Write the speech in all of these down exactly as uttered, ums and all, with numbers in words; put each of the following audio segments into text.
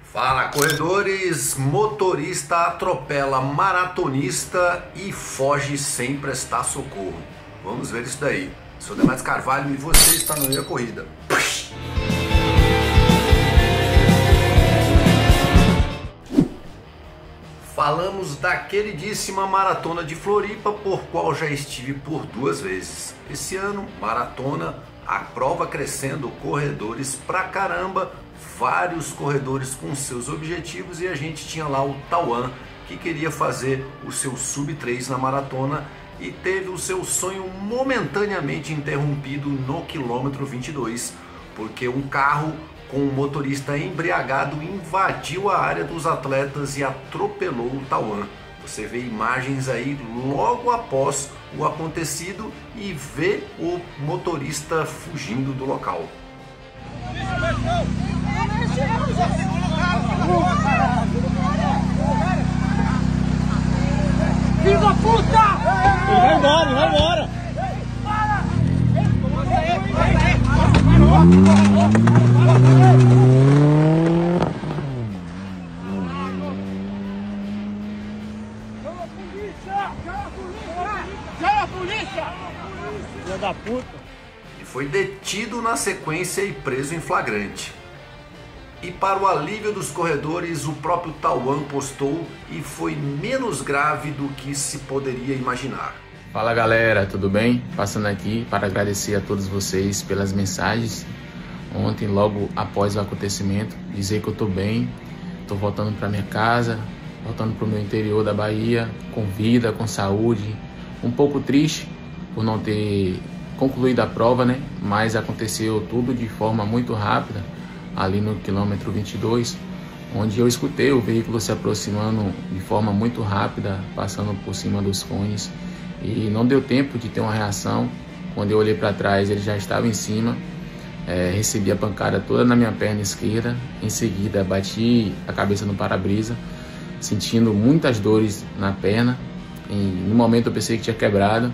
Fala, corredores! Motorista atropela maratonista e foge sem prestar socorro. Vamos ver isso daí. Sou Demais Carvalho e você está no Meia Corrida. Falamos da queridíssima Maratona de Floripa, por qual já estive por duas vezes. Esse ano, maratona, a prova crescendo, corredores pra caramba, vários corredores com seus objetivos, e a gente tinha lá o Tauan, que queria fazer o seu sub três na maratona e teve o seu sonho momentaneamente interrompido no quilômetro vinte e dois, porque um carro com um motorista embriagado invadiu a área dos atletas e atropelou o Tauan. Você vê imagens aí logo após o acontecido e vê o motorista fugindo do local. Filho da puta! Ele vai embora, ele vai embora! Chama a polícia! Filho da puta! E foi detido na sequência e preso em flagrante. E para o alívio dos corredores, o próprio Tauan postou e foi menos grave do que se poderia imaginar. Fala galera, tudo bem? Passando aqui para agradecer a todos vocês pelas mensagens. Ontem, logo após o acontecimento, dizer que eu estou bem, estou voltando para minha casa, voltando para o meu interior da Bahia, com vida, com saúde. Um pouco triste por não ter concluído a prova, né? Mas aconteceu tudo de forma muito rápida, ali no quilômetro vinte e dois, onde eu escutei o veículo se aproximando de forma muito rápida, passando por cima dos cones, e não deu tempo de ter uma reação. Quando eu olhei para trás, ele já estava em cima. É, recebi a pancada toda na minha perna esquerda, em seguida bati a cabeça no para-brisa, sentindo muitas dores na perna. E, no momento eu pensei que tinha quebrado,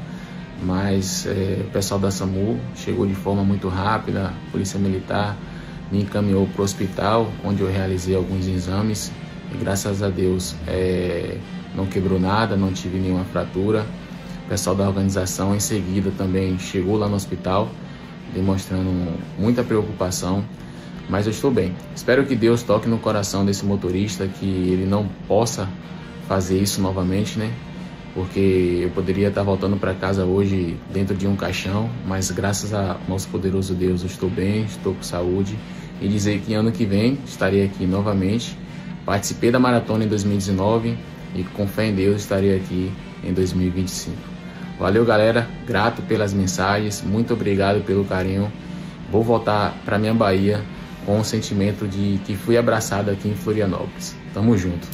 mas é, o pessoal da SAMU chegou de forma muito rápida, a polícia militar me encaminhou para o hospital, onde eu realizei alguns exames e graças a Deus é, não quebrou nada, não tive nenhuma fratura. O pessoal da organização em seguida também chegou lá no hospital, demonstrando muita preocupação, mas eu estou bem. Espero que Deus toque no coração desse motorista, que ele não possa fazer isso novamente, né? Porque eu poderia estar voltando para casa hoje dentro de um caixão, mas graças ao nosso poderoso Deus eu estou bem, estou com saúde, e dizer que ano que vem estarei aqui novamente. Participei da maratona em dois mil e dezenove e com fé em Deus estarei aqui em dois mil e vinte e cinco. Valeu galera, grato pelas mensagens, muito obrigado pelo carinho. Vou voltar para minha Bahia com o sentimento de que fui abraçado aqui em Florianópolis. Tamo junto.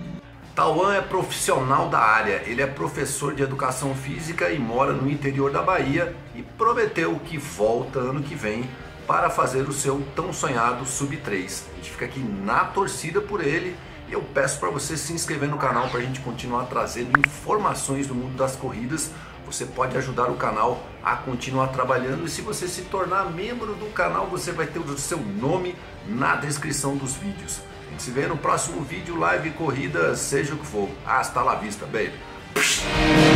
Tauan é profissional da área, ele é professor de educação física e mora no interior da Bahia e prometeu que volta ano que vem para fazer o seu tão sonhado sub três. A gente fica aqui na torcida por ele e eu peço para você se inscrever no canal para a gente continuar trazendo informações do mundo das corridas. Você pode ajudar o canal a continuar trabalhando e se você se tornar membro do canal, você vai ter o seu nome na descrição dos vídeos. A gente se vê no próximo vídeo, live, corrida, seja o que for. Hasta la vista, baby.